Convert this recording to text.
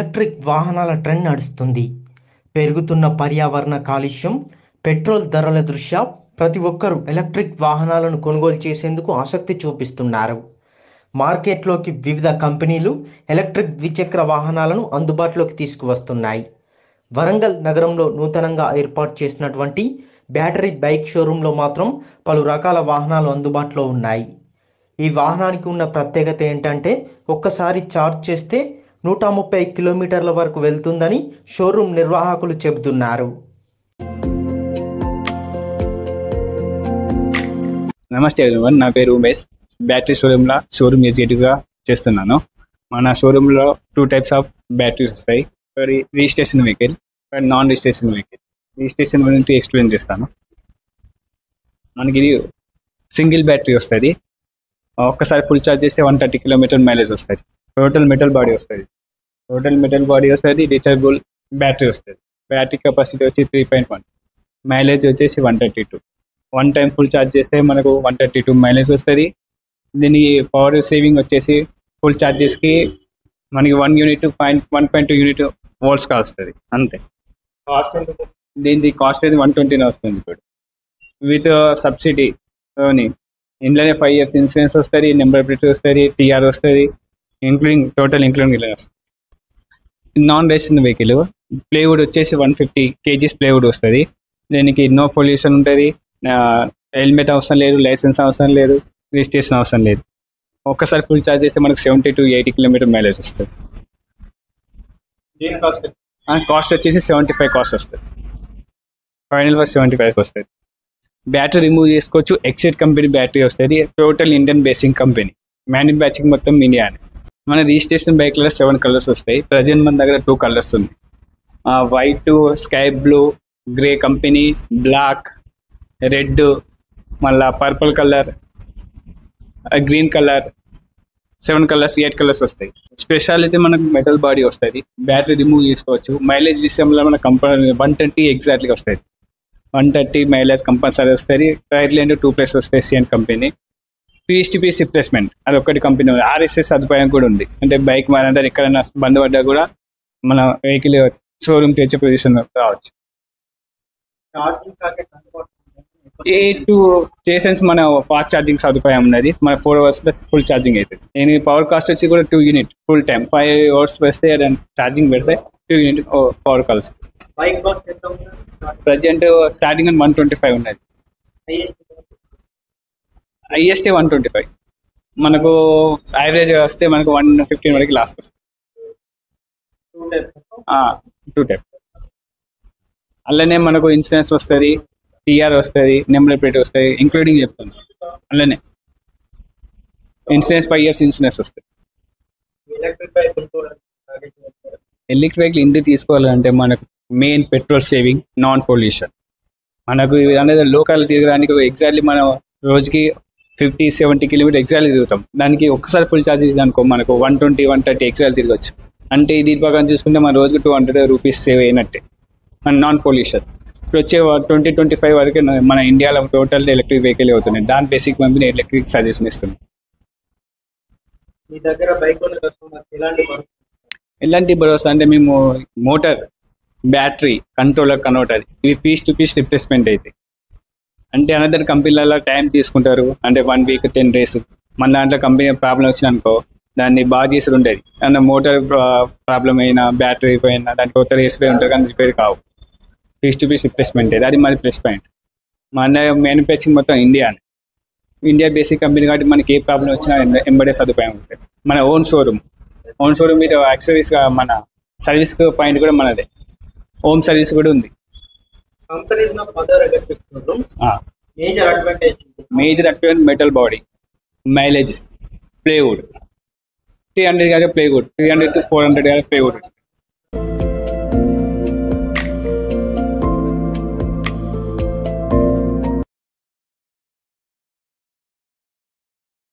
Electric వాహనాల trend నడుస్తుంది. పెరుగుతున్న పర్యావరణ కాలుష్యం, పెట్రోల్ ధరల దృష్ట్యా ప్రతి ఒక్కరూ ఎలక్ట్రిక్ వాహనాలను కొనుగోలు చేసేందుకు ఆసక్తి చూపిస్తున్నారు. మార్కెట్లోకి వివిధ కంపెనీలు ఎలక్ట్రిక్ ద్విచక్ర వాహనాలను అందుబాటులోకి తీసుకువస్తున్నాయి. వరంగల్ నగరంలో నూతనంగా ఏర్పాటు చేసినటువంటి బ్యాటరీ బైక్ షోరూంలో మాత్రం పలు రకాల వాహనాలు అందుబాటులో ఉన్నాయి. ఈ వాహనానికి ఉన్న ప్రత్యేకత ఏంటంటే ఒక్కసారి ఛార్జ్ చేస్తే 130 కిలోమీటర్ల వరకు వెళ్తుందని షోరూం నిర్వాహకులు చెబుతున్నారు. నమస్తే ఎవరీవన్, నా పేరు ఉమేష్. బ్యాటరీ షోరూమ్ ఎగ్జిక్యూటివ్గా చేస్తున్నాను. మన షోరూంలో 2 టైప్స్ ఆఫ్ బ్యాటరీస్ వస్తాయి. ఒకటి registration vehicle, non registration vehicle. Registration గురించి ఎక్స్ప్లెయిన్ చేస్తాను. మనకి ఇది సింగిల్ బ్యాటరీ వస్తుంది. ఒక్కసారి ఫుల్ ఛార్జ్ చేస్తే 130 కిలోమీటర్ మైలేజ్ వస్తుంది. టోటల్ మెటల్ బాడీ వస్తుంది. రీచార్జబుల్ బ్యాటరీ వస్తుంది. బ్యాటరీ కెపాసిటీ వచ్చి 3.1, మైలేజ్ వచ్చేసి 132. వన్ టైం ఫుల్ ఛార్జ్ చేస్తే మనకు 132 మైలేజ్ వస్తుంది. దీనికి పవర్ సేవింగ్ వచ్చేసి ఫుల్ ఛార్జెస్కి మనకి 1.2 యూనిట్ వోల్ట్స్ కాస్తుంది అంతే. దీని కాస్ట్ అయితే 120 వస్తుంది. ఇప్పుడు విత్ సబ్సిడీ ఇంట్లోనే 5 years ఇన్సూరెన్స్ వస్తుంది, నెంబర్ ప్లేట్ వస్తుంది, టీఆర్ వస్తుంది, ఇంక్లూడింగ్ ఇలా వస్తుంది. నాన్ రేషన్ వెహికల్ ప్లేవుడ్ వచ్చేసి 150 kgs ప్లేవుడ్ వస్తుంది. దీనికి నో పొల్యూషన్ ఉంటుంది, హెల్మెట్ అవసరం లేదు, లైసెన్స్ అవసరం లేదు, రిజిస్ట్రేషన్ అవసరం లేదు. ఒక్కసారి ఫుల్ ఛార్జ్ చేస్తే మనకు 70 to 80 కిలోమీటర్ మైలేజ్ వస్తుంది. కాస్ట్ వచ్చేసి 75 కాస్ట్ వస్తుంది. ఫైనల్ 75 వస్తుంది. బ్యాటరీ రిమూవ్ చేసుకోవచ్చు. ఎక్సైట్ కంపెనీ బ్యాటరీ వస్తుంది. Total Indian basing company, manufacturing మొత్తం ఇండియానే. మన రిజిస్ట్రేషన్ బైక్లో 7 కలర్స్ వస్తాయి. ప్రజెంట్ మన దగ్గర 2 కలర్స్ ఉంది. White, sky blue, grey company, black, red, మళ్ళా purple colour, green colour, 7 colours, 8 colours వస్తాయి. స్పెషాలిటీ మనకు మెటల్ బాడీ వస్తుంది. బ్యాటరీ రిమూవ్ చేసుకోవచ్చు. మైలేజ్ విషయంలో మన కంపెనీ 130 ఎగ్జాక్ట్గా వస్తుంది. 130 మైలేజ్ కంపల్సరీ వస్తుంది. రైట్ లైన్ 2+ వస్తాయి. CN company. పీస్ రిప్లేస్మెంట్ అది ఒక్కటి కంపెనీ. RSS సదుపాయం కూడా ఉంది. అంటే బైక్ మనందరూ ఎక్కడైనా బంద్ పడ్డా కూడా మన వెహికల్ షోరూమ్ తెచ్చే పొజిషన్ రావచ్చు. 8 స్టేషన్స్ మన ఫాస్ట్ ఛార్జింగ్ సదుపాయం ఉన్నది. మన 4 hours ఫుల్ ఛార్జింగ్ అవుతుంది. నేను పవర్ కాస్ట్ వచ్చి కూడా 2 యూనిట్ ఫుల్ టైం 5 hours వస్తే ఛార్జింగ్ పెడితే 2 యూనిట్ పవర్ కలుస్తుంది. ప్రజెంట్ స్టార్టింగ్ 125 ఉన్నది. హైయెస్ట్ 125. మనకు యావరేజ్ వస్తే మనకు 115 వరకు లాస్ట్ వస్తుంది. 2 టైప్. అలానే మనకు ఇన్సూరెన్స్ వస్తుంది, టీఆర్ వస్తుంది, నెంబర్ ప్లేట్ వస్తుంది, ఇంక్లూడింగ్ చెప్తాను. అలానే ఇన్సూరెన్స్ 5 years ఇన్సూరెన్స్ వస్తుంది. ఎలక్ట్రిక్ వెహికల్ ఎందుకు తీసుకోవాలంటే మనకు main petrol saving, non pollution. మనకు అనేది లోకల్ తిరగడానికి ఎగ్జాక్ట్లీ మనం రోజుకి 50-70 కిలోమీటర్ ఎగ్జాక్ట్లీ తిరుగుతాం. దానికి ఒక్కసారి ఫుల్ ఛార్జ్ అనుకో మనకు 120-130 ఎగ్జాక్ట్లీ తిరగచ్చు. అంటే దీని ప్రకారం చూసుకుంటే మన రోజుకి 200 రూపీస్ సేవ్ అయినట్టే. మన నాన్ పొల్యూషన్ ఇప్పుడు వచ్చే 2025 వరకు మన ఇండియాలో టోటల్ ఎలక్ట్రిక్ వెహికల్ అవుతున్నాయి. దాని బేసిక్ కంపెనీ ఎలక్ట్రిక్ సజెషన్ ఇస్తుంది. ఎలాంటి భరోసా అంటే మేము మోటార్, బ్యాటరీ, కంట్రోలర్ కన్వర్ట్ అది ఇవి పీస్ రిప్లేస్మెంట్ అయితే. అంటే అనదర్ కంపెనీలలో టైం తీసుకుంటారు. అంటే 1 week 10 days. మన దాంట్లో కంపెనీ ప్రాబ్లం వచ్చిందనుకో దాన్ని బాగా చేసి ఉండేది. అండ్ మోటార్ ప్రాబ్లం అయినా, బ్యాటరీ పోయినా దానికి కొత్త రేసులో ఉంటారు కానీ రిపేర్ కావు. పీస్ రిప్లేస్మెంట్ అయితే అది మన ప్లస్ పాయింట్. మన మ్యానుఫ్యాక్చరింగ్ మొత్తం ఇండియా బేసిక్ కంపెనీ కాబట్టి మనకి ఏ ప్రాబ్లం వచ్చినా ఎంబడే సదుపాయం ఉంటుంది. మన ఓన్ షోరూమ్ మీద యాక్సెసరీస్గా మన సర్వీస్ పాయింట్ కూడా మనదే. హోమ్ సర్వీస్ కూడా ఉంది. Major advantage metal body, mileage, plywood 300 plywood 300 to 400 plywood వస్తుంది.